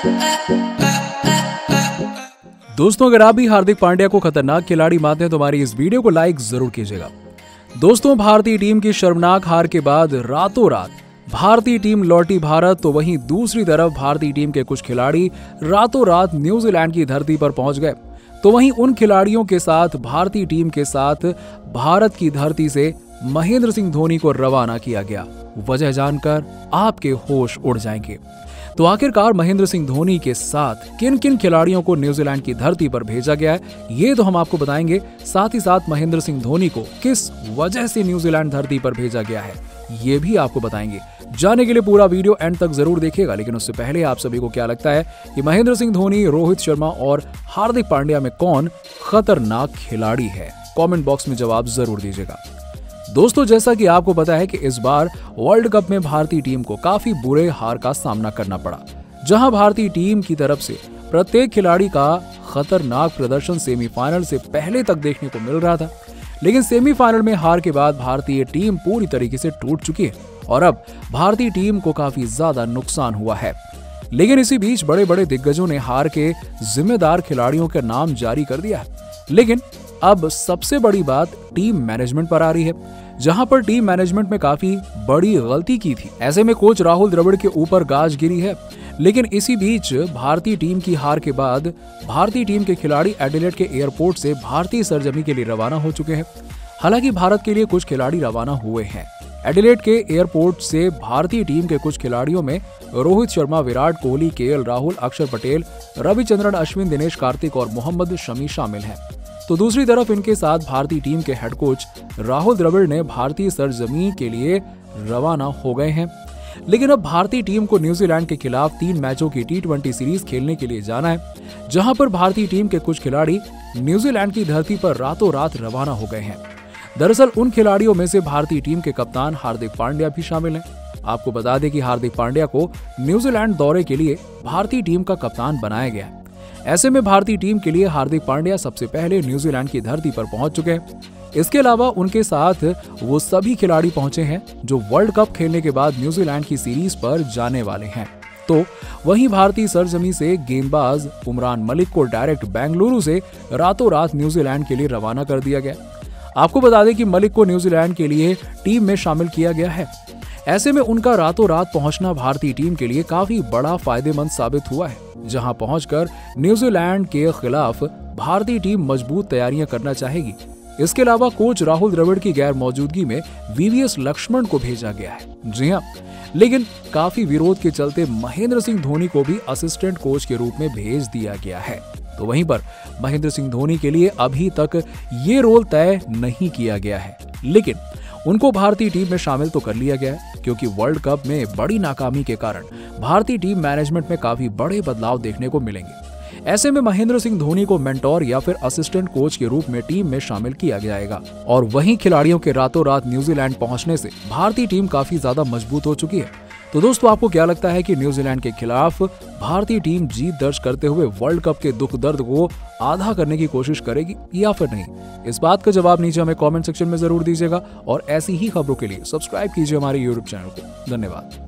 दोस्तों, अगर आप भी हार्दिक पांड्या को खतरनाक खिलाड़ी मानते हैं तो हमारी इस वीडियो को लाइक जरूर कीजिएगा। दोस्तों, भारतीय टीम की शर्मनाक हार के बाद रातों रात भारतीय टीम लौटी भारत, तो वहीं दूसरी तरफ भारतीय टीम के कुछ खिलाड़ी रातों रात न्यूजीलैंड की धरती पर पहुंच गए। तो वहीं उन खिलाड़ियों के साथ भारतीय टीम के साथ भारत की धरती से महेंद्र सिंह धोनी को रवाना किया गया। वजह जानकर आपके होश उड़ जाएंगे। तो आखिरकार महेंद्र सिंह धोनी के साथ किन किन खिलाड़ियों को न्यूजीलैंड की धरती पर भेजा गया है, ये तो हम आपको बताएंगे। साथ ही साथ महेंद्र सिंह धोनी को किस वजह से न्यूजीलैंड धरती पर भेजा गया है, ये भी आपको बताएंगे। जानने के लिए पूरा वीडियो एंड तक जरूर देखिएगा। लेकिन उससे पहले आप सभी को क्या लगता है कि महेंद्र सिंह धोनी, रोहित शर्मा और हार्दिक पांड्या में कौन खतरनाक खिलाड़ी है? कमेंट बॉक्स में जवाब जरूर दीजिएगा। दोस्तों, जैसा कि आपको पता है कि इस बार वर्ल्ड कप में भारतीय टीम को काफी बुरे हार का सामना करना पड़ा, जहां भारतीय टीम की तरफ से प्रत्येक खिलाड़ी का खतरनाक प्रदर्शन सेमीफाइनल से पहले तक देखने को मिल रहा था। लेकिन सेमीफाइनल में हार के बाद भारतीय टीम पूरी तरीके से टूट चुकी है और अब भारतीय टीम को काफी ज्यादा नुकसान हुआ है। लेकिन इसी बीच बड़े बड़े दिग्गजों ने हार के जिम्मेदार खिलाड़ियों का नाम जारी कर दिया है। लेकिन अब सबसे बड़ी बात टीम मैनेजमेंट पर आ रही है, जहां पर टीम मैनेजमेंट में काफी बड़ी गलती की थी। ऐसे में कोच राहुल द्रविड़ के ऊपर गाज गिरी है। लेकिन इसी बीच भारतीय टीम की हार के बाद भारतीय टीम के खिलाड़ी एडिलेड के एयरपोर्ट से भारतीय सरजमी के लिए रवाना हो चुके हैं। हालांकि भारत के लिए कुछ खिलाड़ी रवाना हुए हैं। एडिलेड के एयरपोर्ट से भारतीय टीम के कुछ खिलाड़ियों में रोहित शर्मा, विराट कोहली, केएल राहुल, अक्षर पटेल, रविचंद्रन अश्विन, दिनेश कार्तिक और मोहम्मद शमी शामिल हैं। तो दूसरी तरफ इनके साथ भारतीय टीम के हेड कोच राहुल द्रविड़ ने भारतीय सरजमीन के लिए रवाना हो गए हैं। लेकिन अब भारतीय टीम को न्यूजीलैंड के खिलाफ 3 मैचों की T20 सीरीज खेलने के लिए जाना है, जहां पर भारतीय टीम के कुछ खिलाड़ी न्यूजीलैंड की धरती पर रातों रात रवाना हो गए हैं। दरअसल उन खिलाड़ियों में से भारतीय टीम के कप्तान हार्दिक पांड्या भी शामिल हैं। आपको बता दें कि हार्दिक पांड्या को न्यूजीलैंड दौरे के लिए भारतीय टीम का कप्तान बनाया गया है। ऐसे में भारतीय टीम के लिए हार्दिक पांड्या सबसे पहले न्यूजीलैंड की धरती पर पहुंच चुके हैं। इसके अलावा उनके साथ वो सभी खिलाड़ी पहुंचे हैं जो वर्ल्ड कप खेलने के बाद न्यूजीलैंड की सीरीज पर जाने वाले हैं। तो वहीं भारतीय सरजमी से गेंदबाज उमरान मलिक को डायरेक्ट बेंगलुरु से रातों रात न्यूजीलैंड के लिए रवाना कर दिया गया। आपको बता दें कि मलिक को न्यूजीलैंड के लिए टीम में शामिल किया गया है। ऐसे में उनका रातों रात पहुंचना भारतीय टीम के लिए काफी बड़ा फायदेमंद साबित हुआ है, जहां पहुंचकर न्यूजीलैंड के खिलाफ भारतीय टीम मजबूत तैयारियां करना चाहेगी। इसके अलावा कोच राहुल द्रविड़ की गैर मौजूदगी में वीवीएस लक्ष्मण को भेजा गया है। जी हां, लेकिन काफी विरोध के चलते महेंद्र सिंह धोनी को भी असिस्टेंट कोच के रूप में भेज दिया गया है। तो वहीं पर महेंद्र सिंह धोनी के लिए अभी तक ये रोल तय नहीं किया गया है, लेकिन उनको भारतीय टीम में शामिल तो कर लिया गया है, क्योंकि वर्ल्ड कप में बड़ी नाकामी के कारण भारतीय टीम मैनेजमेंट में काफी बड़े बदलाव देखने को मिलेंगे। ऐसे में महेंद्र सिंह धोनी को मेंटोर या फिर असिस्टेंट कोच के रूप में टीम में शामिल किया जाएगा। और वहीं खिलाड़ियों के रातों रात न्यूजीलैंड पहुंचने से भारतीय टीम काफी ज्यादा मजबूत हो चुकी है। तो दोस्तों, आपको क्या लगता है कि न्यूजीलैंड के खिलाफ भारतीय टीम जीत दर्ज करते हुए वर्ल्ड कप के दुख दर्द को आधा करने की कोशिश करेगी या फिर नहीं? इस बात का जवाब नीचे हमें कमेंट सेक्शन में जरूर दीजिएगा और ऐसी ही खबरों के लिए सब्सक्राइब कीजिए हमारे यूट्यूब चैनल को। धन्यवाद।